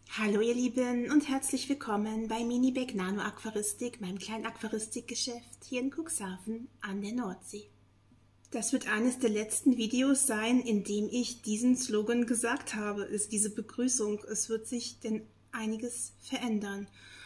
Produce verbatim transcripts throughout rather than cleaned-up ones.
Hallo ihr Lieben und herzlich willkommen bei Minibeck Nano Aquaristik, meinem kleinen Aquaristikgeschäft hier in Cuxhaven an der Nordsee. Das wird eines der letzten Videos sein, in dem ich diesen Slogan gesagt habe, ist diese Begrüßung. Es wird sich denn einiges verändern.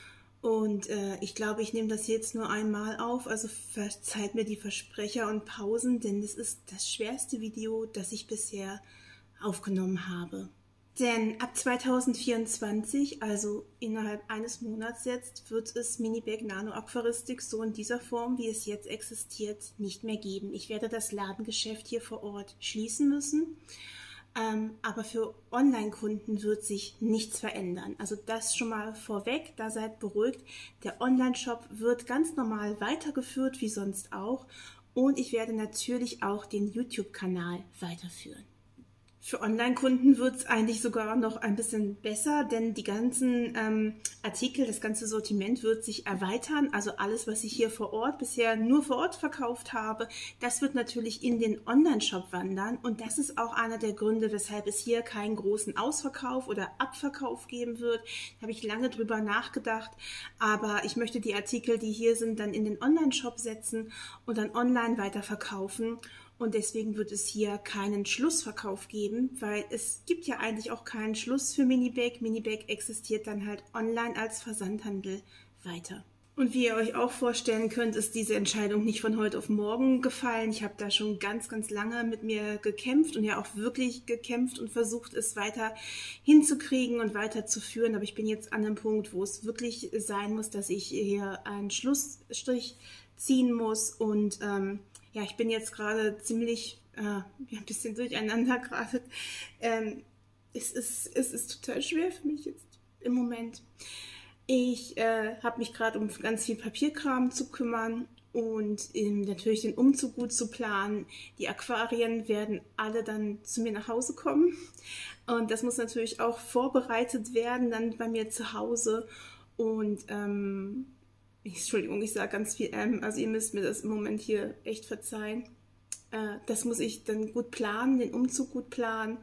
Und äh, ich glaube, ich nehme das jetzt nur einmal auf, also verzeiht mir die Versprecher und Pausen, denn das ist das schwerste Video, das ich bisher aufgenommen habe. Denn ab zweitausendvierundzwanzig, also innerhalb eines Monats jetzt, wird es Minibeck Nano Aquaristik so in dieser Form, wie es jetzt existiert, nicht mehr geben. Ich werde das Ladengeschäft hier vor Ort schließen müssen, ähm, aber für Online-Kunden wird sich nichts verändern. Also das schon mal vorweg, da seid beruhigt. Der Online-Shop wird ganz normal weitergeführt, wie sonst auch. Und ich werde natürlich auch den YouTube-Kanal weiterführen. Für Online-Kunden wird es eigentlich sogar noch ein bisschen besser, denn die ganzen ähm, Artikel, das ganze Sortiment wird sich erweitern. Also alles, was ich hier vor Ort bisher nur vor Ort verkauft habe, das wird natürlich in den Online-Shop wandern. Und das ist auch einer der Gründe, weshalb es hier keinen großen Ausverkauf oder Abverkauf geben wird. Da habe ich lange drüber nachgedacht. Aber ich möchte die Artikel, die hier sind, dann in den Online-Shop setzen und dann online weiterverkaufen. Und deswegen wird es hier keinen Schlussverkauf geben, weil es gibt ja eigentlich auch keinen Schluss für Minibeck. Minibeck existiert dann halt online als Versandhandel weiter. Und wie ihr euch auch vorstellen könnt, ist diese Entscheidung nicht von heute auf morgen gefallen. Ich habe da schon ganz, ganz lange mit mir gekämpft und ja auch wirklich gekämpft und versucht, es weiter hinzukriegen und weiterzuführen. Aber ich bin jetzt an einem Punkt, wo es wirklich sein muss, dass ich hier einen Schlussstrich ziehen muss und ähm, ja, ich bin jetzt gerade ziemlich, äh, ja, ein bisschen durcheinander gerade. Ähm, es ist, es ist total schwer für mich jetzt im Moment. Ich äh, habe mich gerade um ganz viel Papierkram zu kümmern und ähm, natürlich den Umzug gut zu planen. Die Aquarien werden alle dann zu mir nach Hause kommen. Und das muss natürlich auch vorbereitet werden, dann bei mir zu Hause. Und ähm, Entschuldigung, ich sage ganz viel ähm, also ihr müsst mir das im Moment hier echt verzeihen. Äh, das muss ich dann gut planen, den Umzug gut planen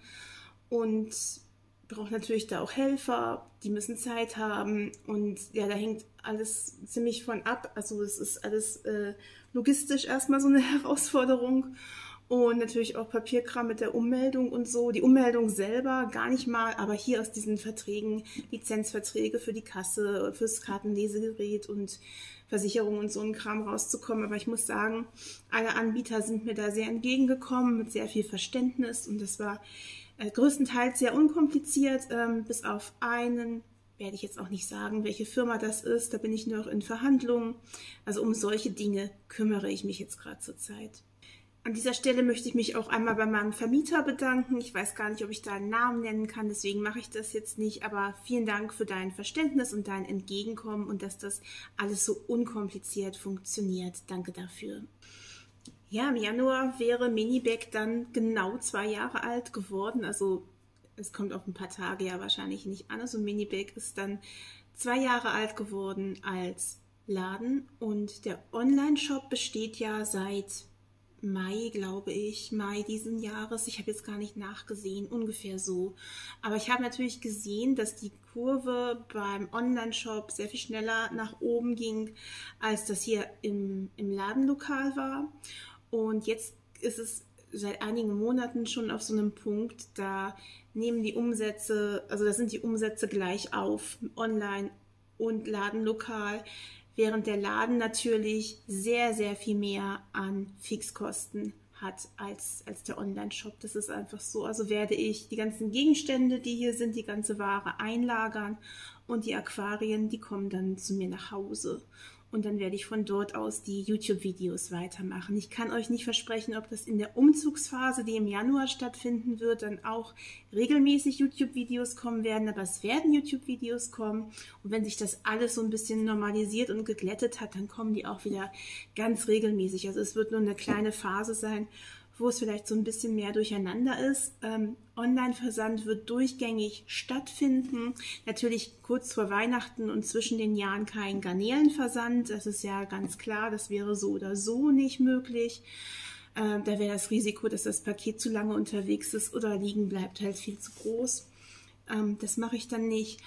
und brauche natürlich da auch Helfer, die müssen Zeit haben und ja, da hängt alles ziemlich von ab. Also es ist alles äh, logistisch erstmal so eine Herausforderung. Und natürlich auch Papierkram mit der Ummeldung und so. Die Ummeldung selber gar nicht mal, aber hier aus diesen Verträgen, Lizenzverträge für die Kasse, fürs Kartenlesegerät und Versicherung und so ein Kram rauszukommen. Aber ich muss sagen, alle Anbieter sind mir da sehr entgegengekommen, mit sehr viel Verständnis. Und das war äh, größtenteils sehr unkompliziert, ähm, bis auf einen, werde ich jetzt auch nicht sagen, welche Firma das ist. Da bin ich noch in Verhandlungen. Also um solche Dinge kümmere ich mich jetzt gerade zur Zeit. An dieser Stelle möchte ich mich auch einmal bei meinem Vermieter bedanken. Ich weiß gar nicht, ob ich da einen Namen nennen kann, deswegen mache ich das jetzt nicht. Aber vielen Dank für dein Verständnis und dein Entgegenkommen und dass das alles so unkompliziert funktioniert. Danke dafür. Ja, im Januar wäre Minibeck dann genau zwei Jahre alt geworden. Also es kommt auf ein paar Tage ja wahrscheinlich nicht an. Also Minibeck ist dann zwei Jahre alt geworden als Laden. Und der Online-Shop besteht ja seit Mai, glaube ich, Mai diesen Jahres. Ich habe jetzt gar nicht nachgesehen, ungefähr so. Aber ich habe natürlich gesehen, dass die Kurve beim Online-Shop sehr viel schneller nach oben ging, als das hier im, im Ladenlokal war. Und jetzt ist es seit einigen Monaten schon auf so einem Punkt, da nehmen die Umsätze, also da sind die Umsätze gleich auf, online und Ladenlokal. Während der Laden natürlich sehr, sehr viel mehr an Fixkosten hat als, als der Online-Shop. Das ist einfach so. Also werde ich die ganzen Gegenstände, die hier sind, die ganze Ware einlagern und die Aquarien, die kommen dann zu mir nach Hause. Und dann werde ich von dort aus die YouTube-Videos weitermachen. Ich kann euch nicht versprechen, ob das in der Umzugsphase, die im Januar stattfinden wird, dann auch regelmäßig YouTube-Videos kommen werden. Aber es werden YouTube-Videos kommen. Und wenn sich das alles so ein bisschen normalisiert und geglättet hat, dann kommen die auch wieder ganz regelmäßig. Also es wird nur eine kleine Phase sein, wo es vielleicht so ein bisschen mehr durcheinander ist. Ähm, Online-Versand wird durchgängig stattfinden. Natürlich kurz vor Weihnachten und zwischen den Jahren kein Garnelenversand. Das ist ja ganz klar, das wäre so oder so nicht möglich. Ähm, da wäre das Risiko, dass das Paket zu lange unterwegs ist oder liegen bleibt, halt viel zu groß. Ähm, das mache ich dann nicht.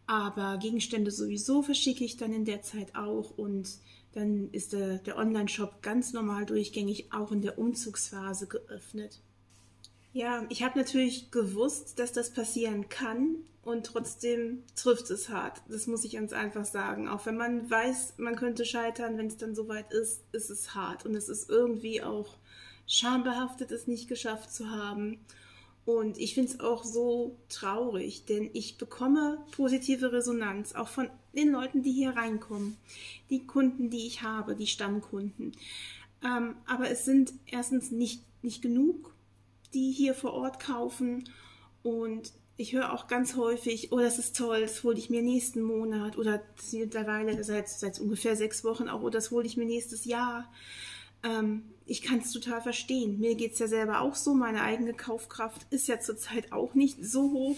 Aber Gegenstände sowieso verschicke ich dann in der Zeit auch und dann ist der, der Online-Shop ganz normal durchgängig auch in der Umzugsphase geöffnet. Ja, ich habe natürlich gewusst, dass das passieren kann und trotzdem trifft es hart. Das muss ich ganz einfach sagen. Auch wenn man weiß, man könnte scheitern, wenn es dann soweit ist, ist es hart. Und es ist irgendwie auch schambehaftet, es nicht geschafft zu haben. Und ich finde es auch so traurig, denn ich bekomme positive Resonanz, auch von den Leuten, die hier reinkommen, die Kunden, die ich habe, die Stammkunden. Ähm, aber es sind erstens nicht, nicht genug, die hier vor Ort kaufen, und ich höre auch ganz häufig, oh, das ist toll, das hole ich mir nächsten Monat, oder mittlerweile seit, seit ungefähr sechs Wochen auch, oh, das hole ich mir nächstes Jahr. Ähm, ich kann es total verstehen. Mir geht es ja selber auch so, meine eigene Kaufkraft ist ja zurzeit auch nicht so hoch.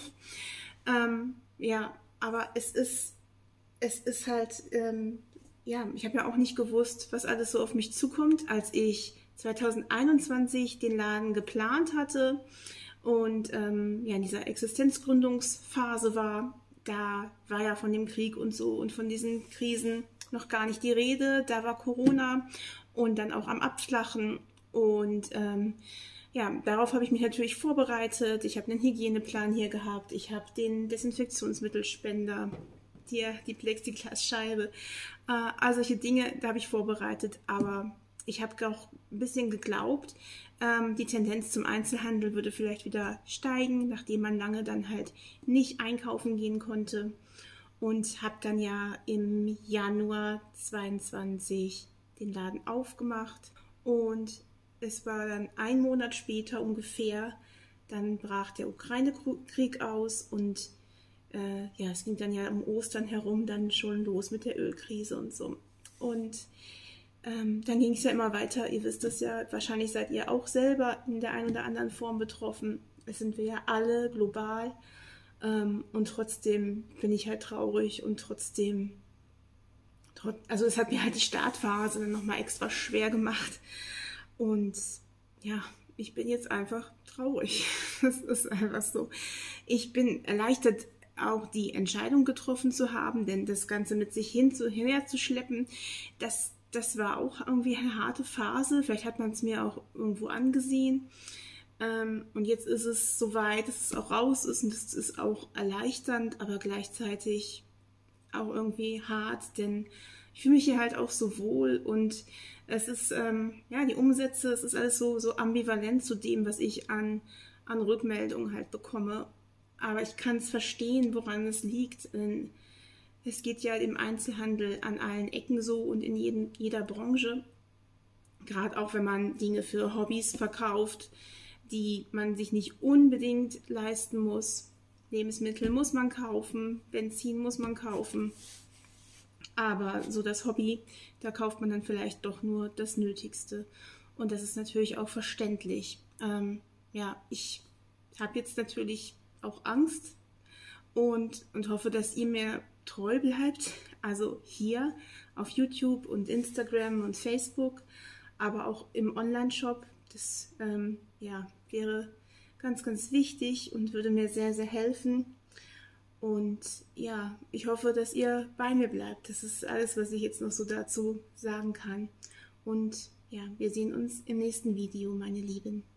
Ähm, ja, aber es ist, es ist halt, ähm, ja, ich habe ja auch nicht gewusst, was alles so auf mich zukommt, als ich zweitausendeinundzwanzig den Laden geplant hatte und ähm, ja, in dieser Existenzgründungsphase war. Da war ja von dem Krieg und so und von diesen Krisen noch gar nicht die Rede. Da war Corona und dann auch am Abflachen, und ähm, ja, darauf habe ich mich natürlich vorbereitet. Ich habe einen Hygieneplan hier gehabt, ich habe den Desinfektionsmittelspender, die, die Plexiglasscheibe, äh, all solche Dinge, da habe ich vorbereitet, aber ich habe auch ein bisschen geglaubt, ähm, die Tendenz zum Einzelhandel würde vielleicht wieder steigen, nachdem man lange dann halt nicht einkaufen gehen konnte, und habe dann ja im Januar zweiundzwanzig den Laden aufgemacht, und es war dann ein Monat später ungefähr, dann brach der Ukraine-Krieg aus, und äh, ja, es ging dann ja um Ostern herum dann schon los mit der Ölkrise und so. Und ähm, dann ging es ja immer weiter, ihr wisst das ja, wahrscheinlich seid ihr auch selber in der einen oder anderen Form betroffen. Es sind wir ja alle global, ähm, und trotzdem bin ich halt traurig, und trotzdem, trot also es hat mir halt die Startphase dann nochmal extra schwer gemacht, und ja, ich bin jetzt einfach traurig. Das ist einfach so. Ich bin erleichtert, auch die Entscheidung getroffen zu haben, denn das Ganze mit sich hin zu, herzuschleppen, das, das war auch irgendwie eine harte Phase. Vielleicht hat man es mir auch irgendwo angesehen. Ähm, und jetzt ist es soweit, dass es auch raus ist, und es ist auch erleichternd, aber gleichzeitig auch irgendwie hart, denn ich fühle mich hier halt auch so wohl, und es ist, ähm, ja, die Umsätze, es ist alles so, so ambivalent zu dem, was ich an, an Rückmeldungen halt bekomme. Aber ich kann es verstehen, woran es liegt. Denn es geht ja im Einzelhandel an allen Ecken so und in jedem, jeder Branche. Gerade auch, wenn man Dinge für Hobbys verkauft, die man sich nicht unbedingt leisten muss. Lebensmittel muss man kaufen, Benzin muss man kaufen. Aber so das Hobby, da kauft man dann vielleicht doch nur das Nötigste. Und das ist natürlich auch verständlich. Ähm, ja, ich habe jetzt natürlich auch Angst und, und hoffe, dass ihr mir treu bleibt. Also hier auf YouTube und Instagram und Facebook, aber auch im Online-Shop. Das ähm, ja, wäre ganz, ganz wichtig und würde mir sehr, sehr helfen. Und ja, ich hoffe, dass ihr bei mir bleibt. Das ist alles, was ich jetzt noch so dazu sagen kann. Und ja, wir sehen uns im nächsten Video, meine Lieben.